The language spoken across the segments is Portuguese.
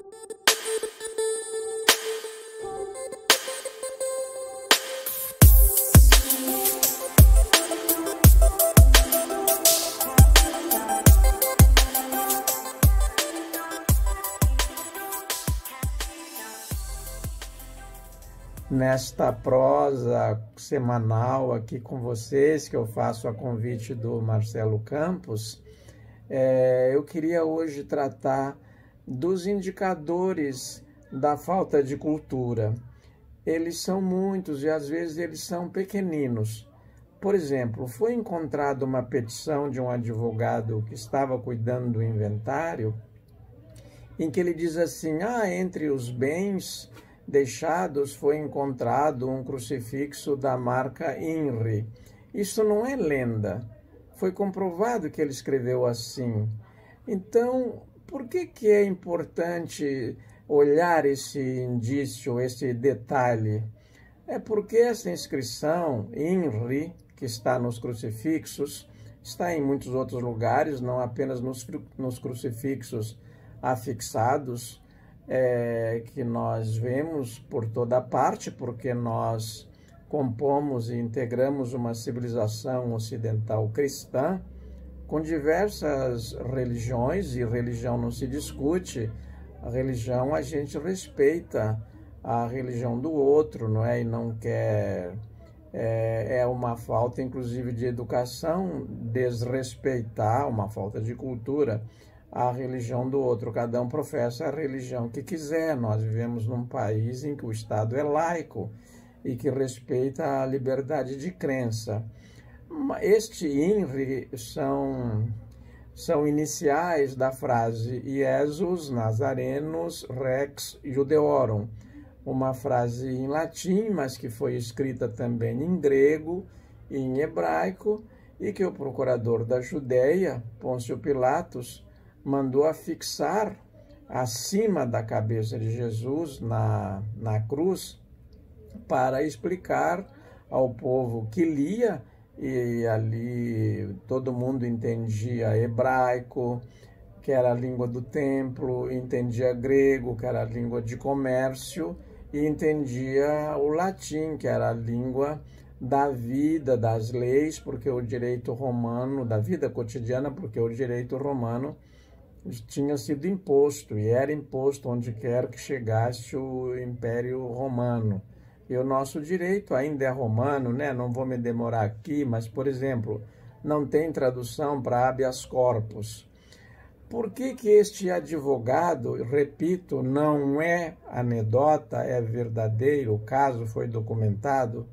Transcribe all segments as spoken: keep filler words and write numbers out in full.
Nesta prosa semanal aqui com vocês, que eu faço a convite do Marcelo Campos, é, eu queria hoje tratar dos indicadores da falta de cultura. Eles são muitos e às vezes eles são pequeninos. Por exemplo, foi encontrada uma petição de um advogado que estava cuidando do inventário, em que ele diz assim: ah, entre os bens deixados foi encontrado um crucifixo da marca INRI. Isso não é lenda. Foi comprovado que ele escreveu assim. Então, por que que é importante olhar esse indício, esse detalhe? É porque essa inscrição INRI, que está nos crucifixos, está em muitos outros lugares, não apenas nos, nos crucifixos afixados, É, que nós vemos por toda parte, porque nós compomos e integramos uma civilização ocidental cristã com diversas religiões, e religião não se discute. A religião a gente respeita a religião do outro, não é? E não quer... É, é uma falta, inclusive, de educação desrespeitar, uma falta de cultura, a religião do outro. Cada um professa a religião que quiser. Nós vivemos num país em que o Estado é laico e que respeita a liberdade de crença. Este INRI são, são iniciais da frase Iesus Nazarenus Rex Judeorum, uma frase em latim, mas que foi escrita também em grego e em hebraico, e que o procurador da Judéia, Pôncio Pilatos, mandou afixar acima da cabeça de Jesus na, na cruz, para explicar ao povo que lia, e ali todo mundo entendia hebraico, que era a língua do templo, entendia grego, que era a língua de comércio, e entendia o latim, que era a língua da vida, das leis, porque o direito romano, da vida cotidiana, porque o direito romano tinha sido imposto, e era imposto onde quer que chegasse o Império Romano. E o nosso direito ainda é romano, né? Não vou me demorar aqui, mas, por exemplo, não tem tradução para habeas corpus. Por que que este advogado, repito, não é anedota, é verdadeiro, o caso foi documentado?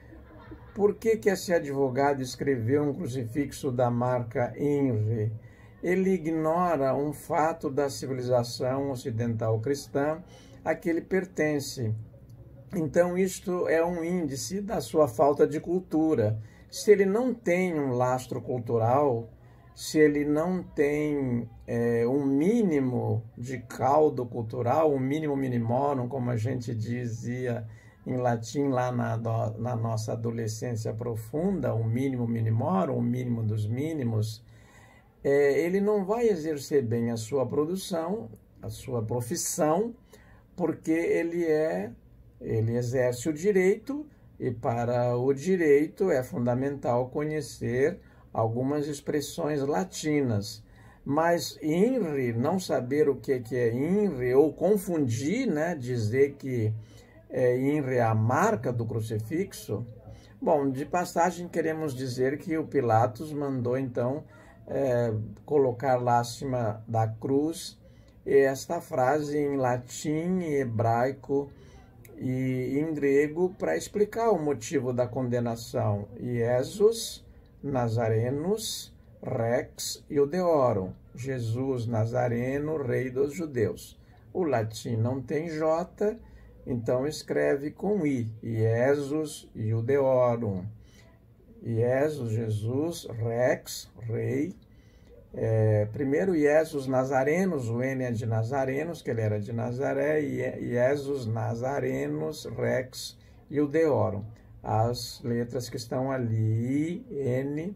Por que que esse advogado escreveu um crucifixo da marca INRI? Ele ignora um fato da civilização ocidental cristã a que ele pertence. Então, isto é um índice da sua falta de cultura. Se ele não tem um lastro cultural, se ele não tem é, um mínimo de caldo cultural, um mínimo minimorum, como a gente dizia em latim lá na, na nossa adolescência profunda, um mínimo minimorum, o mínimo dos mínimos, É, ele não vai exercer bem a sua produção, a sua profissão, porque ele é, ele exerce o direito, e para o direito é fundamental conhecer algumas expressões latinas. Mas INRI, não saber o que que é INRI, ou confundir, né, dizer que é, INRI é a marca do crucifixo. Bom, de passagem queremos dizer que o Pilatos mandou então É, colocar lá acima da cruz esta frase em latim e hebraico e em grego para explicar o motivo da condenação. Iesus Nazarenus Rex Judeorum, Jesus Nazareno, rei dos judeus. O latim não tem J, então escreve com I, Iesus Judeorum. Iesus, Jesus, Rex, rei. É, primeiro, Iesus Nazarenus, o N é de Nazarenos, que ele era de Nazaré, e Iesus Nazarenus, Rex, Judeorum. As letras que estão ali, I, N,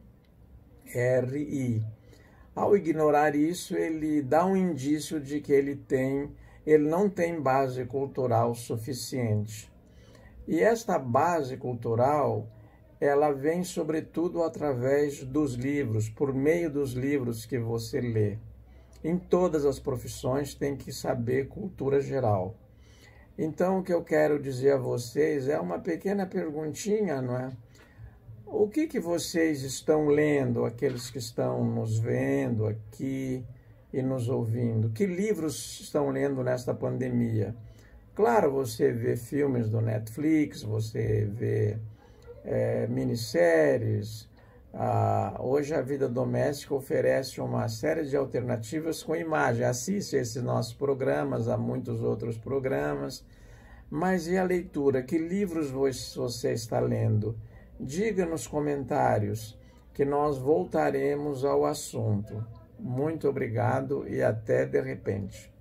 R, I. Ao ignorar isso, ele dá um indício de que ele tem ele não tem base cultural suficiente. E esta base cultural, ela vem sobretudo através dos livros, por meio dos livros que você lê. Em todas as profissões tem que saber cultura geral. Então, o que eu quero dizer a vocês é uma pequena perguntinha, não é? O que que vocês estão lendo, aqueles que estão nos vendo aqui e nos ouvindo? Que livros estão lendo nesta pandemia? Claro, você vê filmes do Netflix, você vê é, minisséries. Ah, hoje a vida doméstica oferece uma série de alternativas com imagem. Assiste a esses nossos programas, a muitos outros programas. Mas e a leitura? Que livros você está lendo? Diga nos comentários que nós voltaremos ao assunto. Muito obrigado e até de repente.